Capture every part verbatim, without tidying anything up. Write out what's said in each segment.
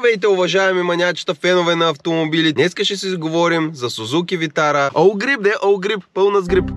Здравейте, уважаеми маниачета, фенове на автомобили. Днеска ще си говорим за Suzuki Vitara. All grip, де, all grip, пълна с грип.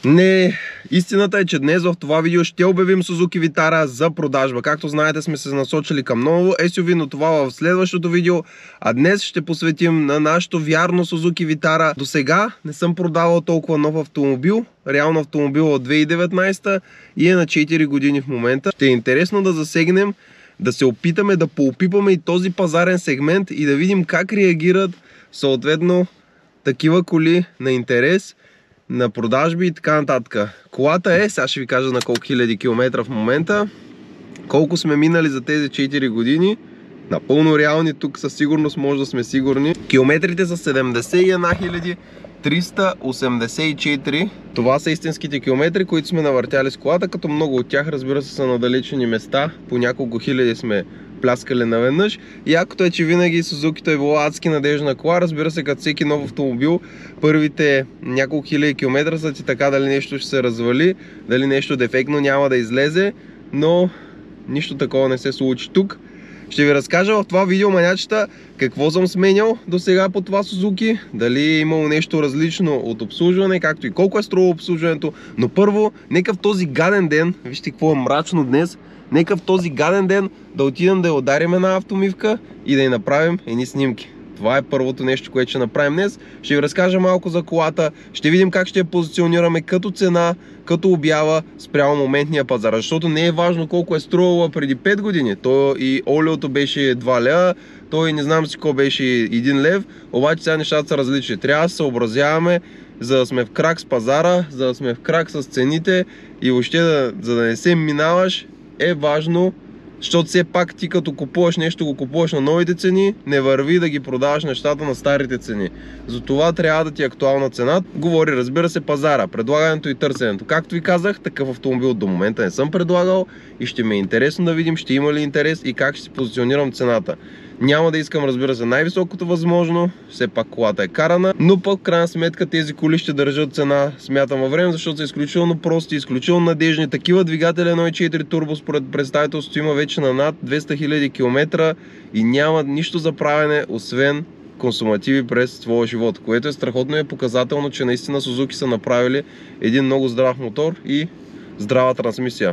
Не, истината е, че днес в това видео ще обявим Suzuki Vitara за продажба. Както знаете, сме се насочили към ново ес ю ви, но това в следващото видео. А днес ще посветим на нашото вярно Suzuki Vitara. До сега не съм продавал толкова нов автомобил. Реално автомобил от две хиляди и деветнадесета и е на четири години в момента. Ще е интересно да засегнем, да се опитаме да поопипаме и този пазарен сегмент и да видим как реагират съответно такива коли на интерес, на продажби и така нататък. Колата е, сега ще ви кажа на колко хиляди километра в момента, колко сме минали за тези четири години. Напълно реални, тук със сигурност може да сме сигурни. Километрите са седемдесет и една хиляди триста осемдесет и четири. Това са истинските километри, които сме навъртяли с колата, като много от тях, разбира се, са на далечни места. По няколко хиляди сме пляскали наведнъж. Якото е, че винаги Suzuki-то е било адски надежна кола. Разбира се, като всеки нов автомобил, първите няколко хиляди километра са ти така, дали нещо ще се развали, дали нещо дефектно няма да излезе, но нищо такова не се случи тук. Ще ви разкажа в това видео, маниачета, какво съм сменял до сега по това Suzuki, дали е имало нещо различно от обслужване, както и колко е струвало обслужването. Но първо, нека в този гаден ден, вижте какво е мрачно днес, нека в този гаден ден да отидем да я ударим една автомивка и да й направим едни снимки. Това е първото нещо, което ще направим днес. Ще ви разкажа малко за колата, ще видим как ще я позиционираме като цена, като обява спрямо моментния пазар. Защото не е важно колко е струвала преди пет години. То и олиото беше два лева, то и не знам си какво беше един лев, обаче сега нещата са различни. Трябва да се съобразяваме, за да сме в крак с пазара, за да сме в крак с цените и въобще да, за да не се минаваш, е важно. Защото все пак ти като купуваш нещо, го купуваш на новите цени, не върви да ги продаваш нещата на старите цени. Затова трябва да ти е актуална цена. Говори, разбира се, пазара, предлагането и търсенето. Както ви казах, такъв автомобил до момента не съм предлагал и ще ми е интересно да видим, ще има ли интерес и как ще си позиционирам цената. Няма да искам, разбира се, най-високото възможно, все пак колата е карана, но пък в крайна сметка тези коли ще държат цена, смятам, във време, защото са изключително прости, изключително надежни. Такива двигатели едно цяло и четири турбо според представителството има вече на над двеста хиляди километра и няма нищо за правене, освен консумативи през своя живот, което е страхотно и е показателно, че наистина Suzuki са направили един много здрав мотор и здрава трансмисия.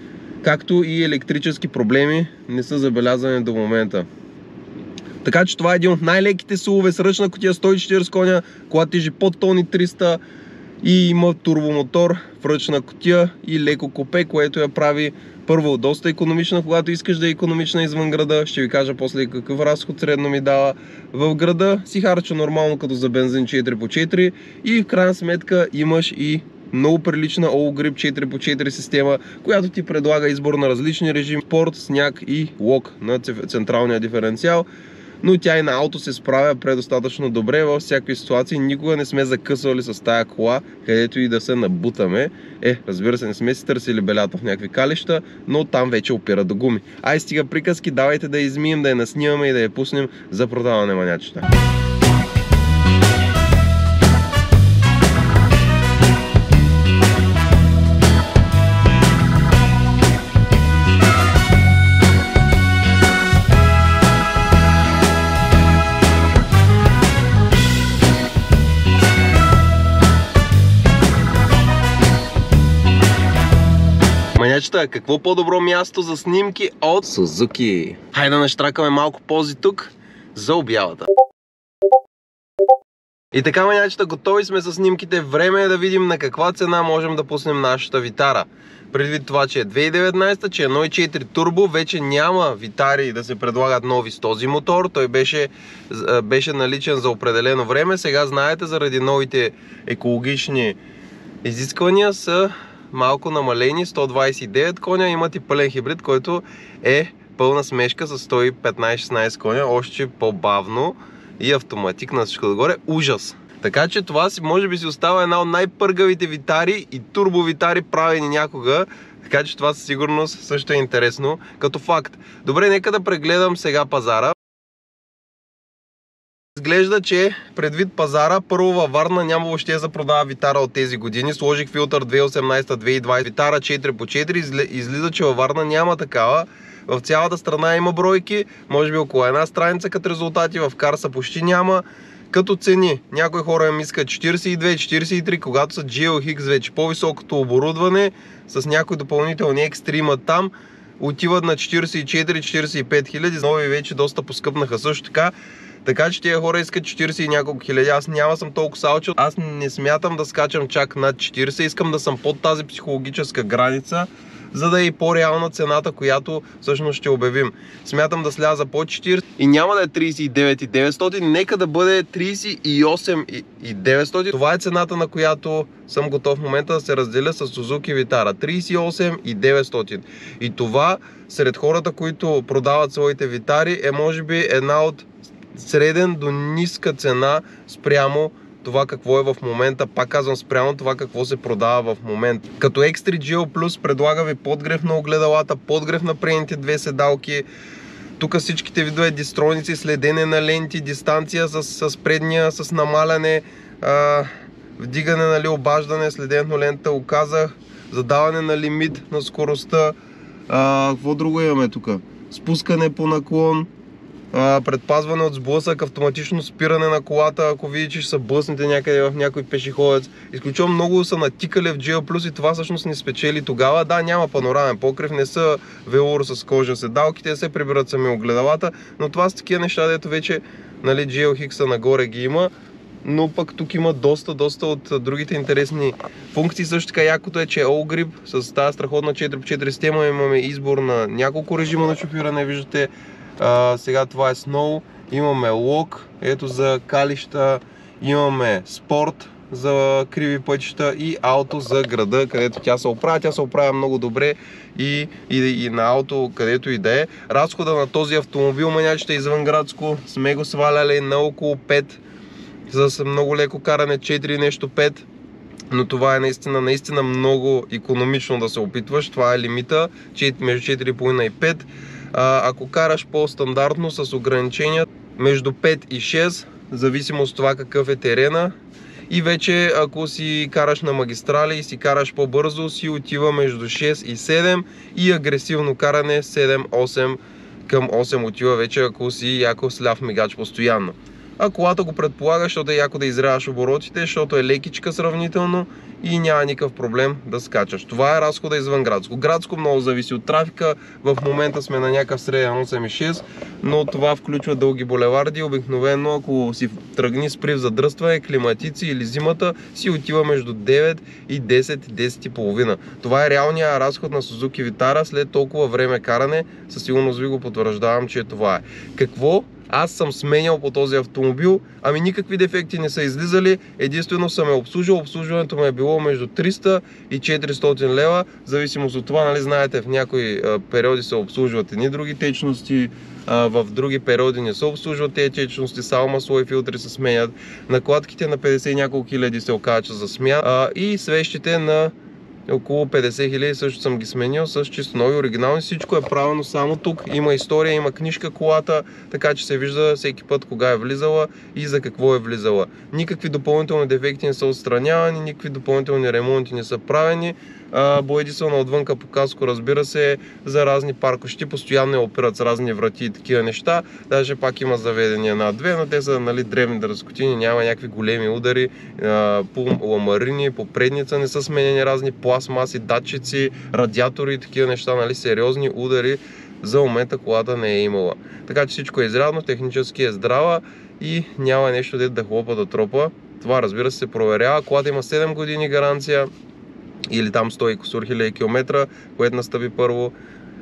Както и електрически проблеми не са забелязани до момента. Така че това е един от най-леките сулове с ръчна кутия сто и четиридесет коня, колата тежи под тон и триста и има турбомотор в ръчна кутия и леко купе, което я прави първо доста икономична, когато искаш да е икономична извън града. Ще ви кажа после какъв разход средно ми дава. В града си харча нормално като за бензин четири по четири и в крайна сметка имаш и много прилична All Grip четири по четири система, която ти предлага избор на различни режими, спорт, сняг и лок на централния диференциал. Но тя и на ауто се справя предостатъчно добре във всякакви ситуации. Никога не сме закъсвали с тая кола, където и да се набутаме. Е, разбира се, не сме си търсили белята в някакви калища, но там вече опира до гуми. Ай, стига приказки, давайте да я измием, да я наснимаме и да я пуснем за продаване, маниачета. Маниачета, какво по-добро място за снимки от Suzuki? Хайде да наштракаме малко пози тук за обявата. И така, маниачета, готови сме с снимките. Време е да видим на каква цена можем да пуснем нашата Vitara. Предвид това, че е две хиляди и деветнадесета, че е едно цяло и четири турбо, вече няма Vitari да се предлагат нови с този мотор. Той беше, беше наличен за определено време. Сега знаете, заради новите екологични изисквания са малко намалени, сто двадесет и девет коня, имат и пълен хибрид, който е пълна смешка с сто и петнадесет шестнадесет коня, още по-бавно и автоматик на всичко догоре. Ужас! Така че това си, може би си остава една от най-пъргавите Vitari и турбо Vitari правени някога, така че това със сигурност също е интересно като факт. Добре, нека да прегледам сега пазара. изглежда, че предвид пазара, първо във Варна няма въобще за продава Витара от тези години. Сложих филтър две хиляди и осемнадесета - две хиляди и двадесета, Витара четири по четири, излиза, че във Варна няма такава. В цялата страна има бройки, може би около една страница като резултати, в Карса почти няма. Като цени, някои хора им искат четиридесет и две - четиридесет и три, когато са джи ел икс вече по-високото оборудване, с някои допълнителни екстри имат там, отиват на четиридесет и четири - четиридесет и пет хиляди, нови вече доста поскъпнаха също така. Така че тия хора искат четиридесет и няколко хиляди. Аз няма съм толкова салчил. Аз не смятам да скачам чак над четиридесет. Искам да съм под тази психологическа граница, за да е и по-реална цената, която всъщност ще обявим. Смятам да сляза под четиридесет и няма да е тридесет и девет хиляди и деветстотин, нека да бъде тридесет и осем хиляди и деветстотин. Това е цената, на която съм готов в момента да се разделя с Suzuki Vitara. тридесет и осем хиляди и деветстотин. И това сред хората, които продават своите Витари, е може би една от среден до ниска цена спрямо това какво е в момента. Пак казвам, спрямо това какво се продава в момента. Като X три джи ел Plus предлага ви подгрев на огледалата, подгрев на предните две седалки. Тук всичките видове дистройници, следене на ленти, дистанция с, с предния, с намаляне, а, вдигане, нали, обаждане, следене на лента, оказах, задаване на лимит на скоростта. А, какво друго имаме тук? Спускане по наклон, предпазване от сблъсък, автоматично спиране на колата, ако видите, че ще се блъснете някъде в някой пешеходец. Изключително много са натикали в джи ел Plus и това всъщност ни спечели тогава. Да, няма панорамен покрив, не са велур с кожа седалките, се прибират сами огледалата, но това са такива неща, дето вече, нали, джи ел икс нагоре ги има. Но пък тук има доста, доста от другите интересни функции. Също така якото е, че е All Grip с тази страхотна четири по четири система. Имаме избор на няколко режима на шофиране, виждате. Uh, сега това е Snow, имаме Lock, ето за калища, имаме Sport за криви пътища и Auto за града, където тя се оправя. Тя се оправя много добре и, и, и на Auto, където и да е. Разхода на този автомобил, манячета извънградско, сме го сваляли на около пет, с много леко каране четири нещо пет. Но това е наистина, наистина много икономично да се опитваш. Това е лимита между четири и половина и пет. Ако караш по-стандартно с ограничения между пет и шест, в зависимост от това какъв е терена, и вече ако си караш на магистрали и си караш по-бързо, си отива между шест и седем, и агресивно каране седем осем към осем отива вече, ако си яко с ляв мигач постоянно. А колата го предполага, защото е яко да изряваш оборотите, защото е лекичка сравнително и няма никакъв проблем да скачаш. Това е разхода извън градско. Градско много зависи от трафика. В момента сме на някакъв среден осем и шест, но това включва дълги булеварди. Обикновено, ако си тръгни с прив задръстване, климатици или зимата, си отива между девет и десет, десет и половина. Това е реалният разход на Suzuki Vitara след толкова време каране. Със сигурност ви го потвърждавам, че това е. Какво аз съм сменял по този автомобил? Ами никакви дефекти не са излизали, единствено съм е обслужил. Обслужването ме е било между триста и четиристотин лева, в зависимост от това, нали, знаете, в някои а, периоди се обслужват едни други течности, а, в други периоди не се обслужват тези течности, само масло и филтри се сменят. Накладките на петдесет и няколко хиляди се оказа, че за смяна, а, и свещите на около петдесет хиляди също съм ги сменил с чисто нови, оригинални. Всичко е правилно само тук. Има история, има книжка колата, така че се вижда всеки път кога е влизала и за какво е влизала. Никакви допълнителни дефекти не са отстранявани, никакви допълнителни ремонти не са правени. Боеди са на отвънка по каско, разбира се, за разни паркощи, постоянно я опират с разни врати и такива неща. Даже пак има заведени една-две, но те са, нали, древни дръскотини, няма някакви големи удари, по ламарини, по предница не са сменени разни пластмаси, датчици, радиатори и такива неща, нали, сериозни удари за момента колата не е имала. Така че всичко е изрядно, технически е здрава и няма нещо дето да хлопа да тропа. Това, разбира се, се проверява. Колата има седем години гаранция, или там сто и кусур хиляди километра, което настъпи първо.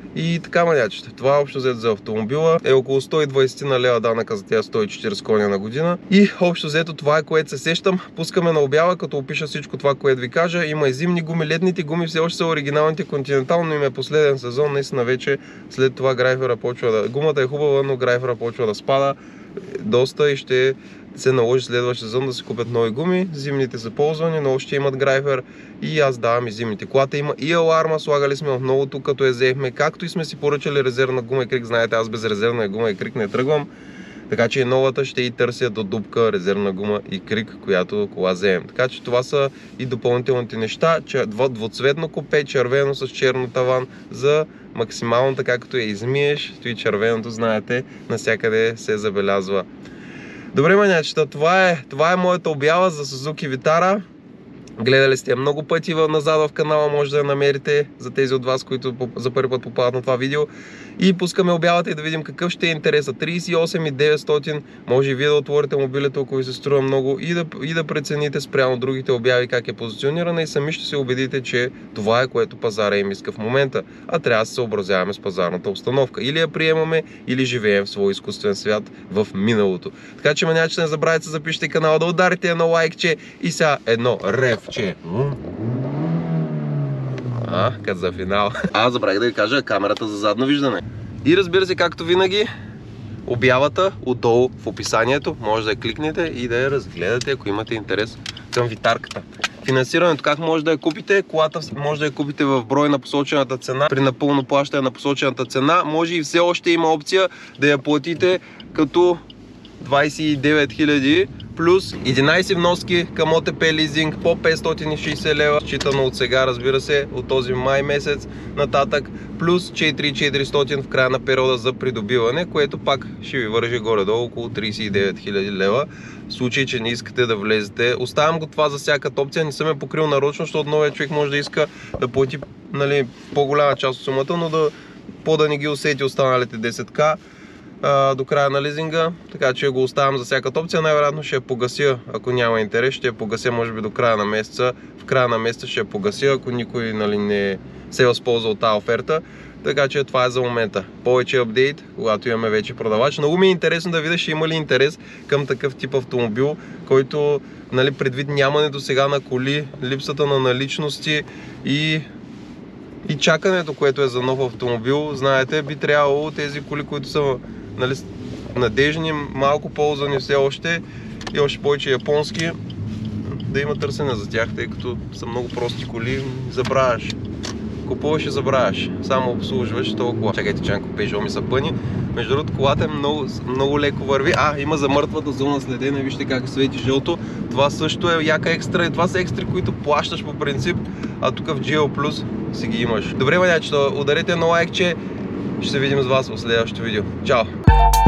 И така, манячета. Това общо взето за автомобила е около сто и двадесет на лева данъка за тези сто и четиридесет коня на година. И общо взето това е, което се сещам. Пускаме на обява, като опиша всичко това, което ви кажа. Има и зимни гуми, летните гуми все още са оригиналните Continental, но им е последен сезон. Наистина вече след това грайфера почва да... Гумата е хубава, но грайфера почва да спада доста и ще се наложи следващия сезон да се купят нови гуми. Зимните са ползвани, но още имат грайфер и аз давам и зимните. Колата има и аларма, слагали сме в новото, като я взехме, както и сме си поръчали резервна гума и крик. Знаете, аз без резервна гума и крик не тръгвам. Така че новата ще и търся до дупка, резервна гума и крик, която кола вземем. Така че това са и допълнителните неща. Двуцветно купе, червено с черно таван за максимално така като я измиеш. Стои червеното, знаете, навсякъде се забелязва. Добре, манячета, това е, това е моята обява за Suzuki Vitara. Гледали сте я много пъти назад в канала, може да я намерите за тези от вас, които за първи път попадат на това видео. И пускаме обявата и да видим какъв ще е интересът. трийсет и осем хиляди и деветстотин, може и вие да отворите мобилето, ако ви се струва много, и да, и да прецените спрямо другите обяви как е позиционирана и сами ще се убедите, че това е което пазара им иска в момента. А трябва да се съобразяваме с пазарната обстановка. Или я приемаме, или живеем в своя изкуствен свят в миналото. Така че, маняче, не забравяйте да запишете канала, да ударите едно лайкче и сега едно ревче. А, като за финал. А, забравих да ви кажа камерата за задно виждане. И разбира се, както винаги, обявата отдолу в описанието. Може да я кликнете и да я разгледате, ако имате интерес към витарката. Финансирането как може да я купите? Колата може да я купите в брой на посочената цена. При напълно плащане на посочената цена. Може и все още има опция да я платите като двайсет и девет хиляди плюс единайсет вноски към О Т П лизинг по петстотин и шейсет лева, считано от сега, разбира се, от този май месец нататък, плюс четири хиляди и четиристотин в края на периода за придобиване, което пак ще ви вържи горе-долу около трийсет и девет хиляди лева. В случай, че не искате да влезете. Оставям го това за всяка опция, не съм я покрил нарочно, защото новия човек може да иска да плати, нали, по-голяма част от сумата, но да по-да не ги усети останалите десет хиляди до края на лизинга, така че го оставям за всяка опция. Най-вероятно ще я погася, ако няма интерес, ще я погася може би до края на месеца. В края на месеца ще я погася, ако никой, нали, не се възползва от тази оферта. Така че това е за момента. Повече апдейт, когато имаме вече продавач. Много ми е интересно да видя, ще има ли интерес към такъв тип автомобил, който, нали, предвид нямането сега на коли, липсата на наличности и и чакането, което е за нов автомобил. Знаете, би трябвало тези коли, които са, нали, надежни, малко ползвани все още и още повече японски, да има търсене за тях, тъй като са много прости коли, забравяш. Купуваш и забравяш, само обслужваш толкова. Чакайте, чанко Peugeot ми са пъни. Между другото, колата е много, много леко върви. А, има замъртвата зона следена, вижте как свети жълто. Това също е яка екстра и това са екстри, които плащаш по принцип, а тук в Джи Ел Плюс си ги имаш. Добре, манячета, ударете на лайкче. Ще се видим с вас в следващото видео. Чао!